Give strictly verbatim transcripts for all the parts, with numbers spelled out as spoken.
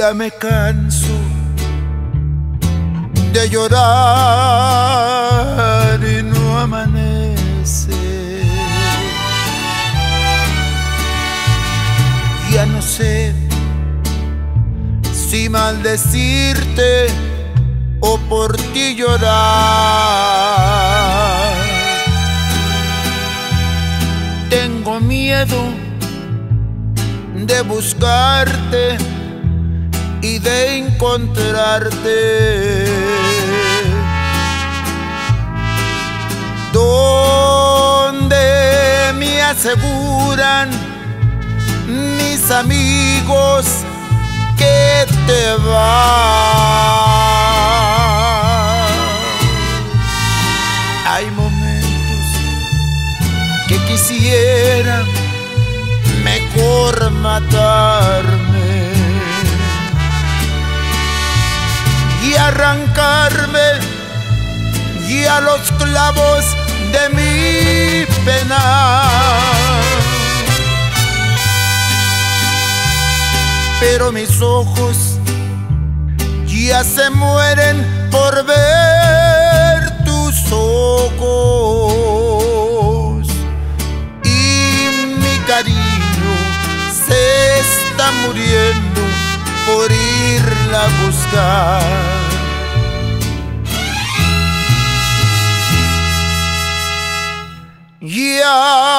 Ya me canso de llorar y no amanece. Ya no sé si maldecirte o por ti llorar. Tengo miedo de buscarte y de encontrarte donde me aseguran mis amigos que te vas. Hay momentos que quisiera mejor matarme y arrancarme ya los clavos de mi pena. Pero mis ojos ya se mueren por ver tus ojos, y mi cariño se está muriendo por irla a buscar. Ya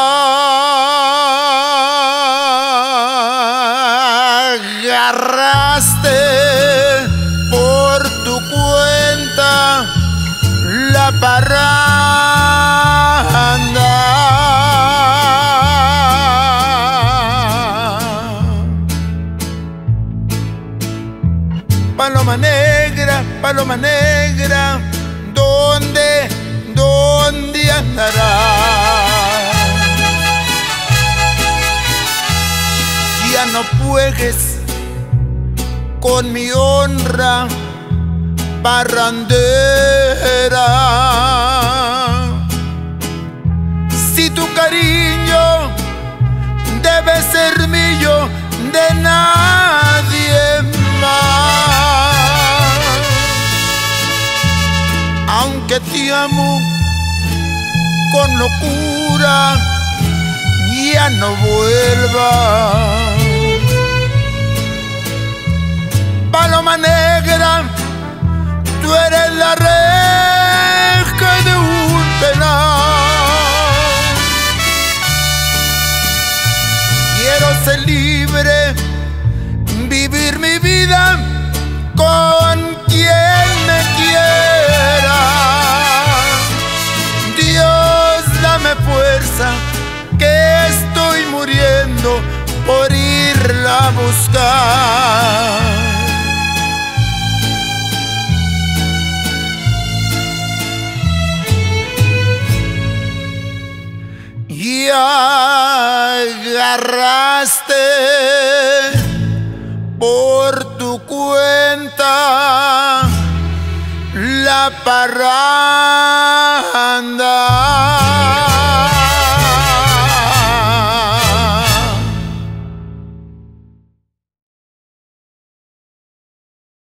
agarraste por tu cuenta la parranda. Paloma negra, paloma negra, ¿dónde, dónde andarás? Ya no juegues con mi honra parrandera. Si tu cariño debe ser mío, de nadie más. Aunque te amo con locura, ya no vuelvas. Paloma negra, tú eres la reja de un penal. Quiero ser libre, vivir mi vida con quien me quiera. Dios, dame fuerza, que estoy muriendo por irla a buscar. Y agarraste por tu cuenta la parranda.